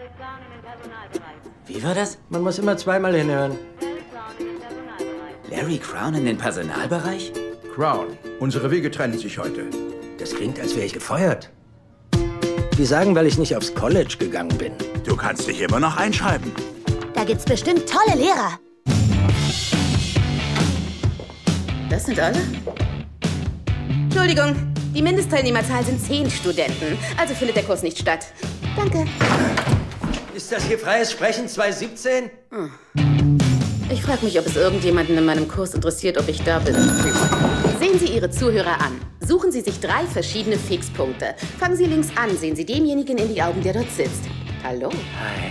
Wie war das? Man muss immer zweimal hinhören. Larry Crown in den Personalbereich? Crown, unsere Wege trennen sich heute. Das klingt, als wäre ich gefeuert. Die sagen, weil ich nicht aufs College gegangen bin. Du kannst dich immer noch einschreiben. Da gibt's bestimmt tolle Lehrer. Das sind alle? Entschuldigung, die Mindestteilnehmerzahl sind 10 Studenten. Also findet der Kurs nicht statt. Danke. Ist das hier freies Sprechen 2017? Ich frage mich, ob es irgendjemanden in meinem Kurs interessiert, ob ich da bin. Sehen Sie Ihre Zuhörer an. Suchen Sie sich 3 verschiedene Fixpunkte. Fangen Sie links an. Sehen Sie demjenigen in die Augen, der dort sitzt. Hallo? Hi.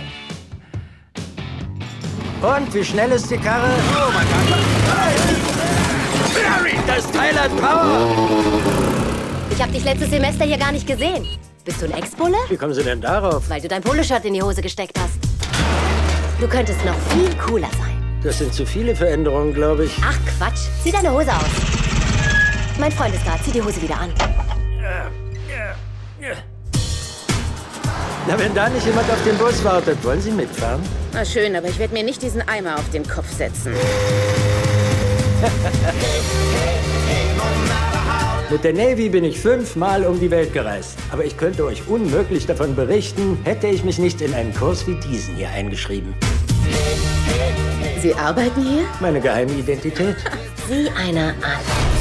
Und, wie schnell ist die Karre? Oh mein Gott. Larry, das Teil hat Power! Ich habe dich letztes Semester hier gar nicht gesehen. Bist du ein Ex-Bulle? Wie kommen Sie denn darauf? Weil du dein Poloshirt in die Hose gesteckt hast. Du könntest noch viel cooler sein. Das sind zu viele Veränderungen, glaube ich. Ach Quatsch, zieh deine Hose aus. Mein Freund ist da, zieh die Hose wieder an. Na, wenn da nicht jemand auf den Bus wartet, wollen Sie mitfahren? Na schön, aber ich werde mir nicht diesen Eimer auf den Kopf setzen. Mit der Navy bin ich 5-mal um die Welt gereist. Aber ich könnte euch unmöglich davon berichten, hätte ich mich nicht in einen Kurs wie diesen hier eingeschrieben. Sie arbeiten hier? Meine geheime Identität. Sieh einer an.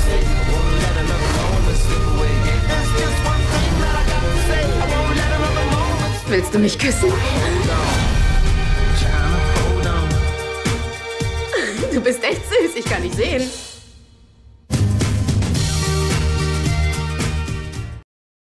Willst du mich küssen? Du bist echt süß, ich kann nicht sehen.